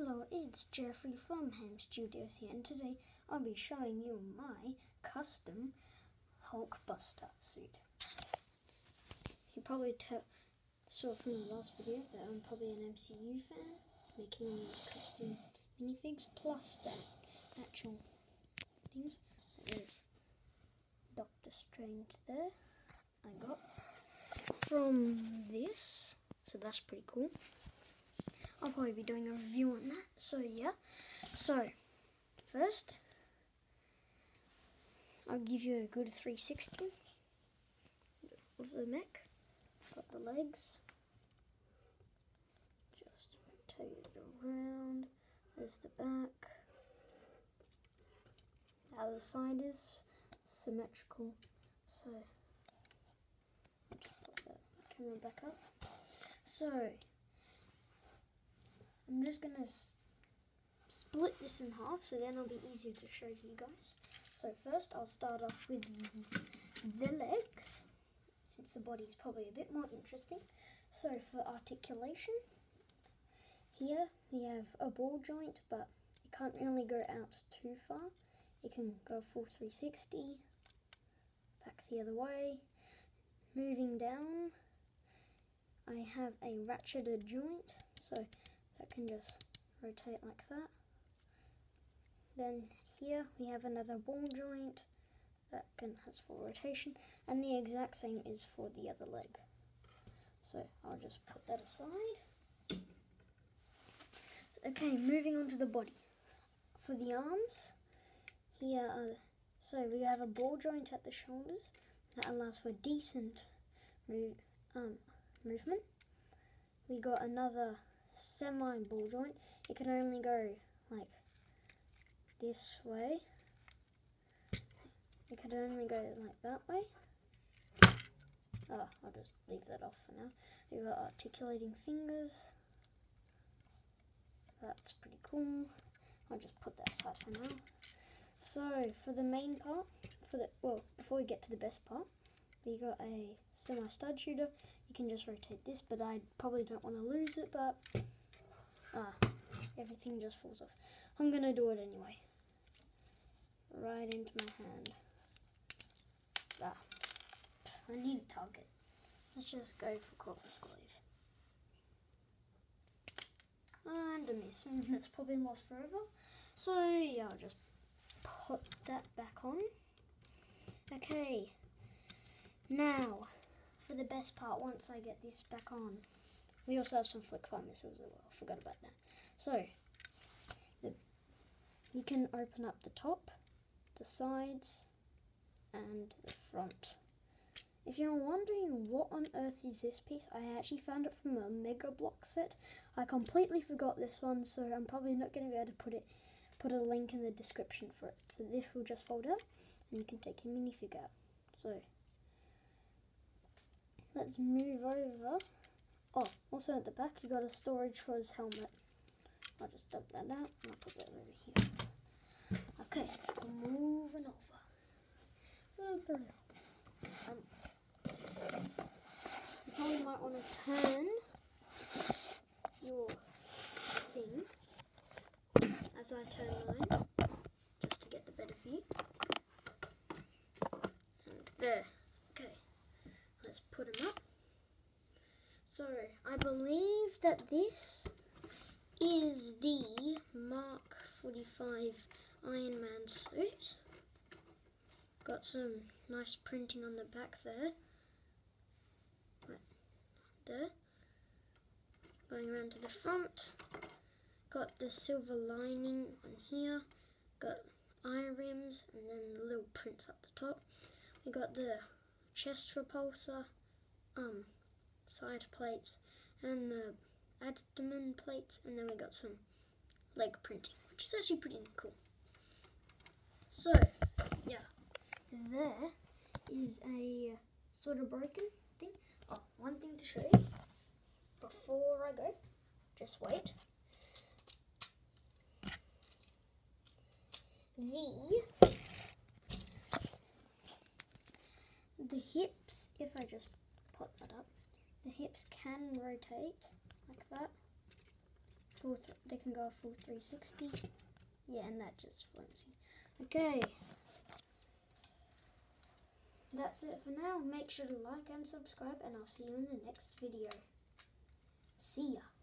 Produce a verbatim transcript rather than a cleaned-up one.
Hello, it's Jeffrey from Ham Studios here, and today I'll be showing you my custom Hulkbuster suit. You probably tell, saw from the last video that I'm probably an M C U fan, making all these custom minifigs, plus the actual things. There's Doctor Strange there, I got from this, so that's pretty cool. I'll probably be doing a review on that, so yeah. So, first, I'll give you a good three sixty of the mech. Got the legs. Just rotate it around. There's the back. The other side is symmetrical, so I'll just put that camera back up. So, I'm just going to split this in half, so then it'll be easier to show to you guys. So first I'll start off with the legs, since the body is probably a bit more interesting. So for articulation, here we have a ball joint, but it can't really go out too far. It can go full three sixty, back the other way. Moving down, I have a ratcheted joint, so that can just rotate like that. Then here we have another ball joint that can has full rotation, and the exact same is for the other leg. So I'll just put that aside. Okay, moving on to the body. For the arms, here are, so we have a ball joint at the shoulders that allows for decent move, um, movement. We got another semi ball joint. It can only go like this way. It can only go like that way. Oh, I'll just leave that off for now. We've got articulating fingers. That's pretty cool. I'll just put that aside for now. So for the main part, for the well, before we get to the best part, we got a semi stud shooter. You can just rotate this, but I probably don't want to lose it, but ah, everything just falls off. I'm going to do it anyway. Right into my hand. Ah, I need a target. Let's just go for Corvus Glaive. And a miss, and that's probably lost forever. So yeah, I'll just put that back on. Okay, now for the best part, once I get this back on, we also have some flick fire missiles as well. I forgot about that. So, the, you can open up the top, the sides, and the front. If you're wondering what on earth is this piece, I actually found it from a Mega Block set. I completely forgot this one, so I'm probably not going to be able to put it, put a link in the description for it. So this will just fold out, and you can take your minifig out. So, let's move over. Oh, also at the back you got a storage for his helmet. I'll just dump that out and I'll put that over here. Okay, moving over. Um, you probably might want to turn your thing as I turn mine, just to get the better view. And there. Okay, let's put them up. So, I believe that this is the Mark forty-five Iron Man suit. Got some nice printing on the back there. Right there. Going around to the front. Got the silver lining on here. Got eye rims and then the little prints up the top. We got the chest repulsor, um, side plates, and the abdomen plates, and then we got some leg printing, which is actually pretty cool. So, yeah, there is a sort of broken thing. Oh, one thing to show you before I go, just wait. The the hips, if I just pop that up, the hips can rotate like that full th they can go a full three sixty. Yeah, and that just flimsy. Okay. That's it for now. Make sure to like and subscribe, and I'll see you in the next video. See ya.